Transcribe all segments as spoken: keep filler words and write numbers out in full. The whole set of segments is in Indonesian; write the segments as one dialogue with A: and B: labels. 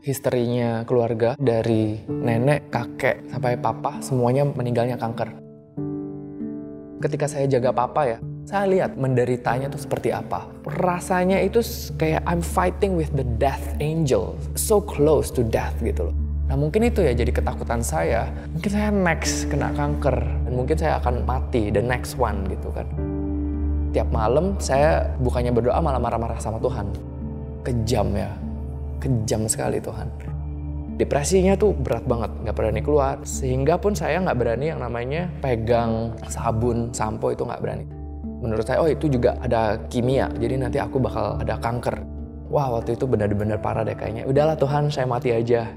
A: Historinya keluarga dari nenek, kakek, sampai papa semuanya meninggalnya kanker. Ketika saya jaga papa ya, saya lihat menderitanya tuh seperti apa. Rasanya itu kayak I'm fighting with the death angel, so close to death gitu loh. Nah mungkin itu ya jadi ketakutan saya, mungkin saya next kena kanker, dan mungkin saya akan mati, the next one gitu kan. Tiap malam saya bukannya berdoa malah marah-marah sama Tuhan. Kejam ya. Kejam sekali Tuhan. Depresinya tuh berat banget, nggak berani keluar. Sehingga pun saya nggak berani yang namanya pegang sabun, sampo itu nggak berani. Menurut saya, oh itu juga ada kimia, jadi nanti aku bakal ada kanker. Wah waktu itu benar-benar parah deh kayaknya. Udahlah Tuhan, saya mati aja.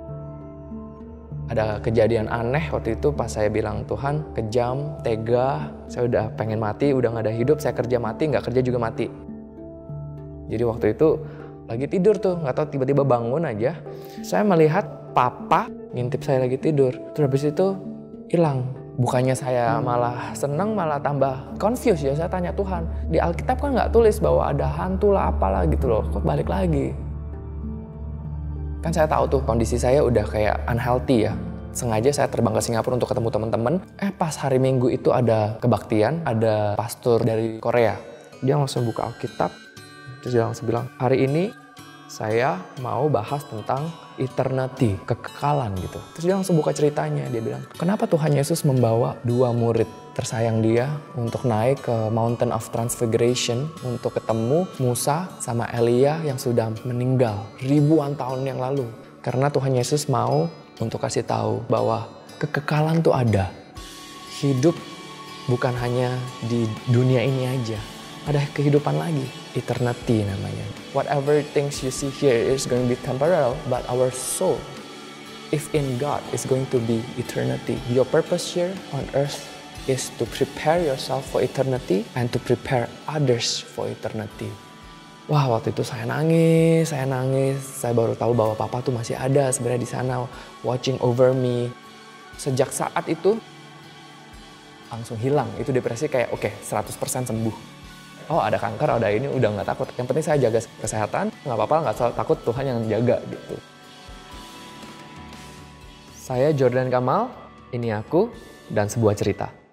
A: Ada kejadian aneh waktu itu pas saya bilang, Tuhan kejam, tega, saya udah pengen mati, udah nggak ada hidup, saya kerja mati, nggak kerja juga mati. Jadi waktu itu lagi tidur tuh, nggak tahu tiba-tiba bangun aja, saya melihat papa ngintip saya lagi tidur. Terus habis itu hilang. Bukannya saya malah seneng, malah tambah confused ya. Saya tanya Tuhan, di Alkitab kan nggak tulis bahwa ada hantu lah apalah gitu loh, kok balik lagi? Kan saya tahu tuh kondisi saya udah kayak unhealthy ya. Sengaja saya terbang ke Singapura untuk ketemu teman-teman. Eh pas hari Minggu itu ada kebaktian, ada pastor dari Korea. Dia langsung buka Alkitab. Terus dia langsung bilang, hari ini saya mau bahas tentang eternity, kekekalan gitu. Terus dia langsung buka ceritanya, dia bilang, kenapa Tuhan Yesus membawa dua murid tersayang dia untuk naik ke Mountain of Transfiguration untuk ketemu Musa sama Elia yang sudah meninggal ribuan tahun yang lalu. Karena Tuhan Yesus mau untuk kasih tahu bahwa kekekalan tuh ada. Hidup bukan hanya di dunia ini aja. Ada kehidupan lagi, eternity namanya. Whatever things you see here is going to be temporal, but our soul, if in God, is going to be eternity. Your purpose here on earth is to prepare yourself for eternity and to prepare others for eternity. Wah, waktu itu saya nangis, saya nangis. Saya baru tahu bahwa papa tuh masih ada sebenarnya di sana, watching over me. Sejak saat itu, langsung hilang. Itu depresi kayak, oke, okay, seratus persen sembuh. Oh ada kanker, ada ini, udah nggak takut. Yang penting saya jaga kesehatan, nggak apa-apa, nggak selalu takut, Tuhan yang jaga gitu. Saya Jordan Kamal, ini aku, dan sebuah cerita.